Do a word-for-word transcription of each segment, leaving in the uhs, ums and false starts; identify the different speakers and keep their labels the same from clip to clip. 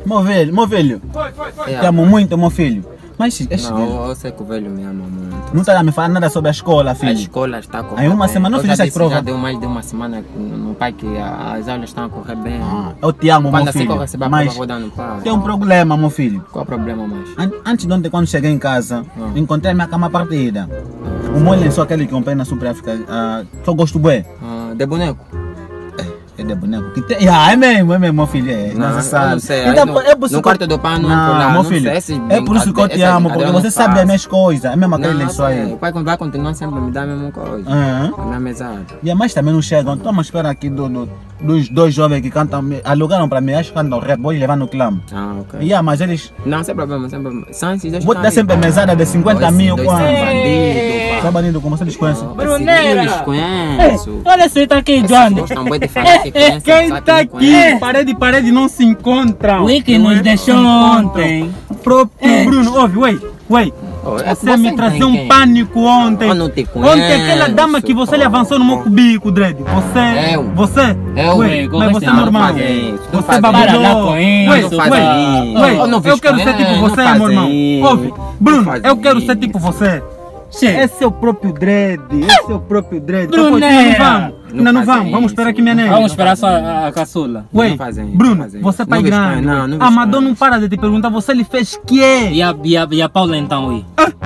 Speaker 1: Meu velho, meu velho.
Speaker 2: É.
Speaker 1: Te amo muito, meu filho. Mas este
Speaker 2: Não, eu sei que o velho me ama muito.
Speaker 1: não está a me falar nada sobre a escola, filho.
Speaker 2: A escola está a correr
Speaker 1: Aí uma
Speaker 2: bem.
Speaker 1: semana não
Speaker 2: Eu já
Speaker 1: fizeste as
Speaker 2: disse,
Speaker 1: provas?
Speaker 2: Já deu mais de uma semana no pai que as aulas estão a correr bem.
Speaker 1: Ah, eu te amo,
Speaker 2: Quando
Speaker 1: meu
Speaker 2: assim que eu
Speaker 1: filho.
Speaker 2: receber a prova,
Speaker 1: Mas
Speaker 2: vou dar no pai.
Speaker 1: tem um problema, meu filho.
Speaker 2: Qual o problema mais?
Speaker 1: An- Antes de ontem, quando cheguei em casa,
Speaker 2: Ah.
Speaker 1: encontrei a minha cama partida. O molho só aquele que comprei na Super África. ah, só gosto bem.
Speaker 2: Ah, de boneco?
Speaker 1: É de boneco. Que tem... ah, é mesmo, é mesmo, meu filho. É,
Speaker 2: Não,
Speaker 1: nossa
Speaker 2: eu
Speaker 1: sala.
Speaker 2: não sei.
Speaker 1: Então,
Speaker 2: Aí no-
Speaker 1: é por isso
Speaker 2: no
Speaker 1: que eu-
Speaker 2: quarto do pai não
Speaker 1: Não,
Speaker 2: entro lá,
Speaker 1: meu
Speaker 2: não
Speaker 1: filho.
Speaker 2: sei, esses
Speaker 1: É por isso que eu te
Speaker 2: brincadeiras-
Speaker 1: amo,
Speaker 2: essas
Speaker 1: porque
Speaker 2: brincadeiras
Speaker 1: você
Speaker 2: não
Speaker 1: sabe as
Speaker 2: faço.
Speaker 1: minhas coisas. É mesmo aquele
Speaker 2: Não,
Speaker 1: lençol aí.
Speaker 2: sei. O pai vai continuar sempre a me dar a mesma coisa.
Speaker 1: Aham.
Speaker 2: A minha mesada.
Speaker 1: E a mais também não chegam. Toma espera aqui do, do, dos dois jovens que cantam. Alugaram para mim, acho que cantam rap. Vou levar no clã.
Speaker 2: Ah, ok.
Speaker 1: E yeah, mas eles.
Speaker 2: Não, sem problema, sem problema. São esses dois
Speaker 1: Vou te dar sempre mesada de cinquenta
Speaker 2: Esses
Speaker 1: mil.
Speaker 2: dois
Speaker 1: Quanto?
Speaker 2: são bandidos,
Speaker 1: Só bandido, como vocês conhecem.
Speaker 2: pá.
Speaker 3: Bruneira.
Speaker 2: Eles conheço.
Speaker 3: Olha só, tá aqui,
Speaker 2: Esses
Speaker 3: Johnny.
Speaker 2: gostam bem de falar que conhecem,
Speaker 4: Quem
Speaker 2: sabe
Speaker 4: tá
Speaker 2: que não conhecem.
Speaker 4: aqui? Parede e parede não se encontram.
Speaker 3: O Wiki
Speaker 4: Não
Speaker 3: nos
Speaker 4: é?
Speaker 3: deixou
Speaker 4: Se encontram.
Speaker 3: ontem.
Speaker 4: O próprio Bruno, ouve, ué, ué.
Speaker 2: Oh, é-
Speaker 4: Você me
Speaker 2: tem
Speaker 4: trazeu um
Speaker 2: quem?
Speaker 4: pânico ontem.
Speaker 2: Eu não te
Speaker 4: Ontem aquela
Speaker 2: conheço,
Speaker 4: dama que você lhe avançou no meu
Speaker 2: pô.
Speaker 4: cubico, Dredd. Você,
Speaker 2: Eu?
Speaker 4: você,
Speaker 2: Eu?
Speaker 4: ué,
Speaker 3: Eu
Speaker 4: mas
Speaker 3: gosto
Speaker 4: você
Speaker 3: de
Speaker 4: é
Speaker 3: não
Speaker 4: normal.
Speaker 2: fazer isso, não
Speaker 4: Você
Speaker 2: fazer
Speaker 4: babulou.
Speaker 3: isso. Para lá com isso,
Speaker 4: Ué,
Speaker 2: não
Speaker 4: ué,
Speaker 2: fazer isso.
Speaker 4: ué,
Speaker 2: Eu não
Speaker 4: eu
Speaker 2: vejo
Speaker 4: quero
Speaker 2: com
Speaker 4: ser tipo
Speaker 2: ele,
Speaker 4: você,
Speaker 2: não
Speaker 4: meu irmão.
Speaker 2: fazer isso.
Speaker 4: Ouve, Bruno,
Speaker 2: Não
Speaker 4: eu quero
Speaker 2: fazer
Speaker 4: ser tipo
Speaker 2: isso.
Speaker 4: você.
Speaker 3: Che.
Speaker 4: Esse é o próprio Dredd, esse é o próprio Dredd. Então, pô,
Speaker 3: Bruneira.
Speaker 4: não vamos,
Speaker 2: Não
Speaker 4: não, não
Speaker 2: fazem
Speaker 4: vamos, vamos
Speaker 2: isso.
Speaker 4: esperar aqui minha nega.
Speaker 3: Vamos esperar só a, a caçula.
Speaker 4: Ué,
Speaker 2: Não fazem isso,
Speaker 4: Bruno,
Speaker 2: não fazem
Speaker 4: você é
Speaker 2: isso.
Speaker 4: pai
Speaker 2: Não vejo
Speaker 4: grande.
Speaker 2: com- não, não
Speaker 4: a
Speaker 2: vejo
Speaker 4: Madonna
Speaker 2: com
Speaker 4: não
Speaker 2: isso.
Speaker 4: para de te perguntar, você lhe fez que?
Speaker 3: E a, e a, e a Paula então, ui?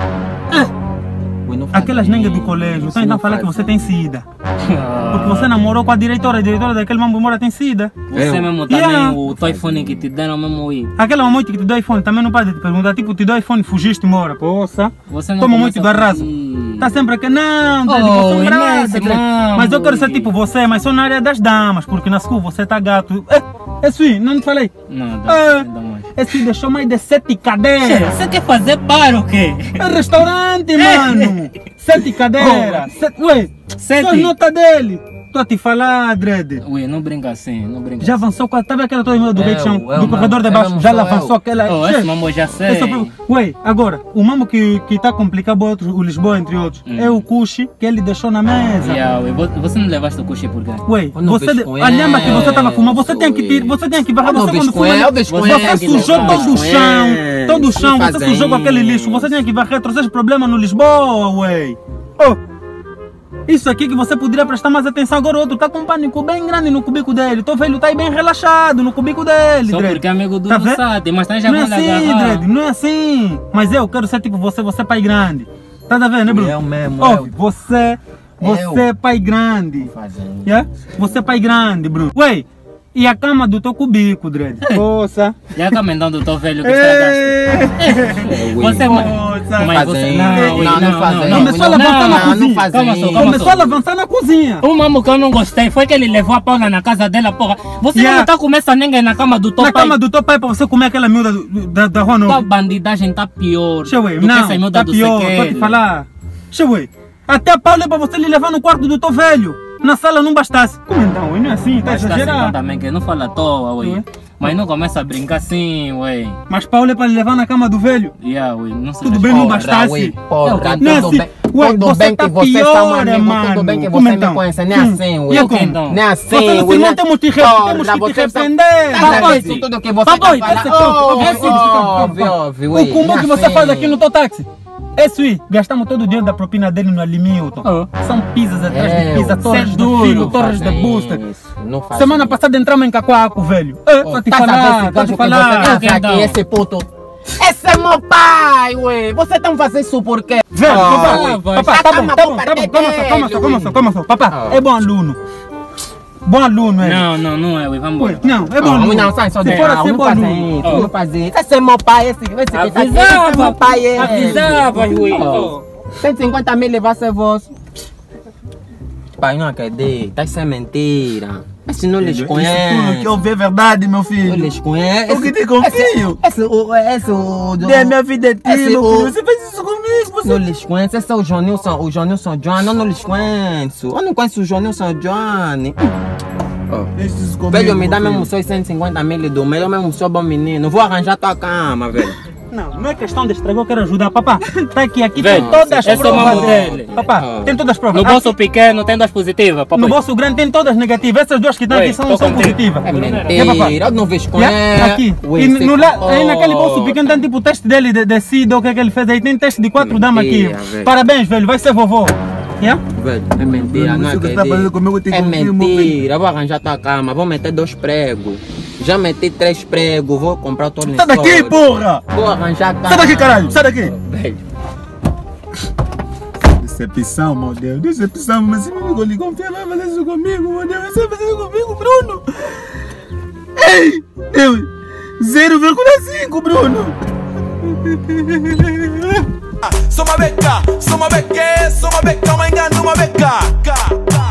Speaker 2: Ui, não fazem
Speaker 4: Aquelas nengas do
Speaker 2: isso,
Speaker 4: colégio, então
Speaker 2: não
Speaker 4: então fala que você tem
Speaker 2: fazem.
Speaker 4: sida. Porque você namorou com a diretora, a diretora daquele mambo mora tem sida.
Speaker 3: Você
Speaker 2: Eu?
Speaker 3: mesmo também,
Speaker 4: Yeah.
Speaker 3: o teu iPhone que te deram mesmo, ui.
Speaker 4: Aquela mamãe que te deu iPhone também não para de te perguntar, tipo, te deu iPhone, fugiste embora, poça.
Speaker 3: Você não
Speaker 4: Toma
Speaker 3: começa
Speaker 4: muito do arraso.
Speaker 3: a fugir.
Speaker 4: Tá sempre aqui, não, Dredd,
Speaker 3: Oh,
Speaker 4: você é um
Speaker 3: é
Speaker 4: brado,
Speaker 3: nesse
Speaker 4: Dredd.
Speaker 3: mambo,
Speaker 4: Mas eu quero ser
Speaker 3: ui.
Speaker 4: tipo você, mas só na área das damas, porque na school você tá gato. É, é sim, não te falei.
Speaker 3: Não, dá,
Speaker 4: É,
Speaker 3: dá mais.
Speaker 4: esse deixou mais de sete
Speaker 3: Che,
Speaker 4: cadeiras.
Speaker 3: você quer fazer bar ou quê?
Speaker 4: É restaurante, mano! Sete cadeiras! Sete... Ué,
Speaker 3: Sete?
Speaker 4: só as notas dele! Tô a te falar, Dredd!
Speaker 3: Ui, não brinca assim, não brinca
Speaker 4: Já
Speaker 3: assim.
Speaker 4: avançou quase. Tá vendo aquela torre do
Speaker 2: Eu,
Speaker 4: Gate
Speaker 2: eu,
Speaker 4: do corredor de
Speaker 2: eu
Speaker 4: baixo?
Speaker 2: mesmo
Speaker 4: Já
Speaker 2: sou
Speaker 4: avançou
Speaker 2: eu.
Speaker 4: aquela.
Speaker 3: Oh,
Speaker 4: Che,
Speaker 3: esse mambo já sei.
Speaker 4: esse é o- Ué, agora, o mamo que, que tá complicando outros, o Lisboa, entre outros,
Speaker 3: Hum.
Speaker 4: é o Cuxi que ele deixou na mesa.
Speaker 3: Yeah, ui, vo- você não levaste o coche por quê?
Speaker 4: Ué,
Speaker 2: Eu não
Speaker 4: você.
Speaker 2: vejo
Speaker 4: de-
Speaker 2: com
Speaker 4: A lhamba que você tava
Speaker 2: ele,
Speaker 4: fumando, você tem que
Speaker 2: ui.
Speaker 4: tirar, você tem que varrer,
Speaker 2: Eu não
Speaker 4: você
Speaker 2: vejo
Speaker 4: quando
Speaker 2: com
Speaker 4: fuma.
Speaker 2: ele, eu vejo com
Speaker 4: Você
Speaker 2: ele,
Speaker 4: sujou
Speaker 2: não
Speaker 4: todo
Speaker 2: vejo
Speaker 4: o
Speaker 2: com
Speaker 4: chão,
Speaker 2: ele.
Speaker 4: todo o
Speaker 2: Não
Speaker 4: chão, você
Speaker 2: fazem
Speaker 4: sujou com aquele lixo, você
Speaker 2: isso.
Speaker 4: tinha que varrer, trouxe problema no Lisboa, ué. Oh. Isso aqui que você poderia prestar mais atenção. Agora o outro tá com um pânico bem grande no cubico dele. Tô velho, tá aí bem relaxado no cubico dele,
Speaker 3: Só
Speaker 4: Dredd.
Speaker 3: porque é amigo do
Speaker 4: Tá vendo?
Speaker 3: Lussati, mas tem já
Speaker 4: Não é
Speaker 3: manda
Speaker 4: assim,
Speaker 3: agarrar.
Speaker 4: Dredd, não é assim. Mas eu quero ser tipo você, você é pai grande. Tá vendo, né, Bruno?
Speaker 2: Eu mesmo,
Speaker 4: Ouve,
Speaker 2: eu.
Speaker 4: você, você é pai grande.
Speaker 2: Fazem.
Speaker 4: Yeah? Você é pai grande, Bruno. Ué, e a cama do teu cubico, Dredd? Poça.
Speaker 3: E a camendão do teu velho que estragaste?
Speaker 4: Ei.
Speaker 3: Você é mais.
Speaker 4: Poça.
Speaker 3: Mas você.
Speaker 2: Fazem.
Speaker 3: Não, ui,
Speaker 2: Não, não fazem.
Speaker 4: Começou a levantar na
Speaker 2: não,
Speaker 4: cozinha.
Speaker 2: não fazem
Speaker 3: Calma só,
Speaker 2: isso.
Speaker 3: calma
Speaker 4: Começou a levantar na cozinha.
Speaker 3: O mamo que eu não gostei foi que ele levou a Paula na casa dela, porra. Você
Speaker 4: Yeah.
Speaker 3: não tá com essa nenga na cama do teu
Speaker 4: Na
Speaker 3: pai.
Speaker 4: cama do teu pai pra você comer aquela miúda do- da, da rua
Speaker 3: Tua
Speaker 4: nova.
Speaker 3: bandidagem tá pior
Speaker 4: Deixa eu ver,
Speaker 3: do que
Speaker 4: não,
Speaker 3: essa miúda
Speaker 4: tá
Speaker 3: do
Speaker 4: pior, tô
Speaker 3: Sequeira.
Speaker 4: te falar. Deixa eu ver. Até a Paula é pra você lhe levar no quarto do teu velho. Na sala não bastasse. Como então? Não é assim, tá
Speaker 3: Mas tá assim
Speaker 4: exagerando.
Speaker 3: também, que não fala à toa, ué.
Speaker 4: Ué.
Speaker 3: Mas não começa a brincar assim, ué.
Speaker 4: Mas Paula é pra lhe levar na cama do velho.
Speaker 3: Yeah, ué, não sei.
Speaker 4: Tudo bem, não
Speaker 2: Porra,
Speaker 4: bastasse.
Speaker 2: ui, Porra,
Speaker 4: Não é
Speaker 2: tudo
Speaker 4: assim.
Speaker 2: bem.
Speaker 4: Ué,
Speaker 2: Tudo
Speaker 4: você
Speaker 2: bem
Speaker 4: tá
Speaker 2: que você
Speaker 4: pior,
Speaker 2: é um amigo,
Speaker 4: mano.
Speaker 2: tudo bem que
Speaker 4: Como
Speaker 2: você
Speaker 4: então?
Speaker 2: me conhece, não é
Speaker 4: Hum.
Speaker 2: assim,
Speaker 4: E
Speaker 2: ué.
Speaker 4: como?
Speaker 3: Então?
Speaker 2: Não é assim,
Speaker 4: Você não,
Speaker 2: ué,
Speaker 4: não temos que, re-
Speaker 2: Porra,
Speaker 4: temos que te
Speaker 2: você só-
Speaker 4: arrepender.
Speaker 2: Tá
Speaker 4: Papai.
Speaker 2: vendo tudo que você
Speaker 4: Papai,
Speaker 2: tá
Speaker 4: esse
Speaker 2: falando?
Speaker 4: troco,
Speaker 2: Ouve,
Speaker 4: esse troco,
Speaker 2: ouve, ouve, ué,
Speaker 4: O combo
Speaker 2: não é
Speaker 4: que você
Speaker 2: assim.
Speaker 4: faz aqui no teu táxi. Esse aí, gastamos todo o dinheiro da propina dele no Alimilton.
Speaker 3: Oh.
Speaker 4: São pizzas atrás de
Speaker 2: É,
Speaker 4: pizza, torres
Speaker 3: sem
Speaker 4: de
Speaker 3: dúvida,
Speaker 4: filo,
Speaker 2: Não
Speaker 4: torres de
Speaker 2: fazem
Speaker 4: booster.
Speaker 2: isso, não fazem
Speaker 4: Semana
Speaker 2: isso.
Speaker 4: passada entramos em Cacoaco, velho. É, tô te
Speaker 2: Tá sabendo
Speaker 4: falar,
Speaker 2: esse
Speaker 4: tô
Speaker 2: gajo
Speaker 4: te
Speaker 2: que
Speaker 4: falar.
Speaker 2: você
Speaker 3: Ok,
Speaker 2: tá
Speaker 3: então.
Speaker 2: aqui, esse puto. Esse é meu pai, ué. Você tá fazendo isso por quê?
Speaker 4: Velho,
Speaker 2: Ah,
Speaker 4: papai,
Speaker 3: vai.
Speaker 4: papai, tá bom,
Speaker 2: Calma,
Speaker 4: tá bom,
Speaker 2: vou
Speaker 4: tá bom,
Speaker 2: perder
Speaker 4: calma só, calma só,
Speaker 2: ele,
Speaker 4: calma só, calma só. Papai,
Speaker 2: Ah.
Speaker 4: é bom aluno. Bom aluno, é.
Speaker 3: Não, não, não é, ué, vamos
Speaker 4: Ué,
Speaker 3: embora.
Speaker 4: não, é bom
Speaker 2: Não,
Speaker 4: aluno.
Speaker 2: não, sai só
Speaker 4: Se
Speaker 2: de
Speaker 4: for
Speaker 2: não,
Speaker 4: assim, é
Speaker 2: não
Speaker 4: bom
Speaker 2: fazem
Speaker 4: aluno.
Speaker 2: isso, não fazem isso. Esse é meu pai, esse, esse que tá aqui, esse é
Speaker 3: Avisava,
Speaker 2: meu pai, esse.
Speaker 3: avisava, ué.
Speaker 2: Oh. cento e cinquenta mil levar ser vosso. Pai, não acredita, isso é mentira. Esse não lhes
Speaker 1: Isso tudo
Speaker 2: conhece.
Speaker 1: que eu vi é verdade, meu
Speaker 2: Não
Speaker 1: filho.
Speaker 2: lhes conhece.
Speaker 1: Eu que te confio.
Speaker 2: Esse, o, esse, o...
Speaker 1: Dê a minha vida a ti,
Speaker 2: Esse
Speaker 1: meu
Speaker 2: o-
Speaker 1: filho. Você fez isso comigo. Você...
Speaker 2: Não lhes conhece, esse é o Jonilson, o Jonilson Johnny, eu não lhes conheço. Eu não conheço o Jonilson Johnny.
Speaker 1: Fez isso comigo,
Speaker 2: Velho, me dá
Speaker 1: meu
Speaker 2: mesmo
Speaker 1: filho.
Speaker 2: só cento e cinquenta mil do meu, eu mesmo sou bom menino. Vou arranjar tua cama, velho.
Speaker 4: Não, não é questão de estragar, eu quero ajudar. Papá, tá aqui, aqui
Speaker 3: Velho,
Speaker 4: tem todas as
Speaker 3: esse é o
Speaker 4: provas
Speaker 3: mambo
Speaker 4: dele.
Speaker 3: dele.
Speaker 4: Papá,
Speaker 2: Ah.
Speaker 4: tem todas as provas.
Speaker 3: No bolso
Speaker 4: Aqui,
Speaker 3: pequeno tem duas positivas, papai.
Speaker 4: no bolso grande tem todas negativas. Essas duas que estão
Speaker 3: Ué,
Speaker 4: aqui são,
Speaker 3: tô
Speaker 4: são
Speaker 3: contigo.
Speaker 4: positivas.
Speaker 2: É
Speaker 4: É, papá.
Speaker 2: mentira, não vejo com
Speaker 4: Yeah,
Speaker 2: ele.
Speaker 4: aqui.
Speaker 2: Ué,
Speaker 4: E
Speaker 2: você
Speaker 4: no, la-
Speaker 2: contou.
Speaker 4: aí naquele bolso pequeno tem tipo o teste dele de, de SIDA, o que é que ele fez aí. Tem teste de quatro damas aqui.
Speaker 2: Mentira, velho.
Speaker 4: Parabéns, velho, vai ser vovô. Yeah?
Speaker 2: Velho, é mentira,
Speaker 1: Velho,
Speaker 2: não
Speaker 1: isso que você tá
Speaker 2: acredito.
Speaker 1: fazendo comigo, eu tenho
Speaker 2: É
Speaker 1: que confirmar,
Speaker 2: mentira, vou arranjar tua cama, vou meter dois pregos. Já meti três pregos, vou comprar o torneio.
Speaker 1: Sai daqui, porra!
Speaker 2: Vou arranjar cama.
Speaker 1: Sai daqui, caralho! Sai daqui!
Speaker 2: Velho,
Speaker 1: Decepção, meu Deus, decepção, mas se meu amigo lhe confia, vai fazer isso comigo, meu Deus, você vai fazer isso comigo, Bruno! Ei! Deus! zero vírgula cinco, Bruno!
Speaker 5: Sou uma beca, sou uma beca, sou uma beca, uma engano, uma beca.